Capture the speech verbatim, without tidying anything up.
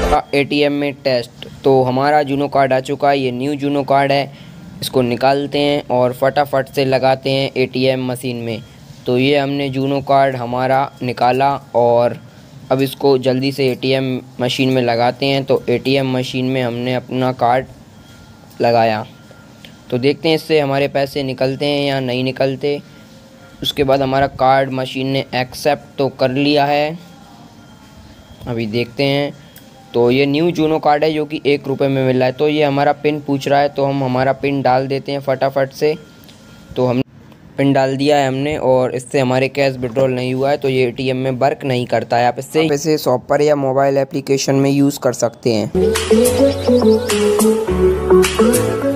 ATM में test. तो हमारा जूनो कार्ड आ चुका है, ये न्यू जूनो कार्ड है। इसको निकालते हैं और फटाफट से लगाते हैं एटीएम मशीन में। तो ये हमने जूनो कार्ड हमारा निकाला और अब इसको जल्दी से एटीएम मशीन में लगाते हैं। तो एटीएम मशीन में हमने अपना कार्ड लगाया, तो देखते हैं इससे हमारे पैसे निकलते हैं या नहीं निकलते। उसके बाद हमारा कार्ड मशीन ने एक्सेप्ट तो कर लिया है, अभी देखते हैं। तो ये न्यू जूनो कार्ड है जो कि एक रुपये में मिल रहा है। तो ये हमारा पिन पूछ रहा है, तो हम हमारा पिन डाल देते हैं फटाफट से। तो हम पिन डाल दिया है हमने और इससे हमारे कैश विड्रॉल नहीं हुआ है, तो ये एटीएम में वर्क नहीं करता है। आप इससे इसे शॉप पर या मोबाइल एप्लीकेशन में यूज़ कर सकते हैं।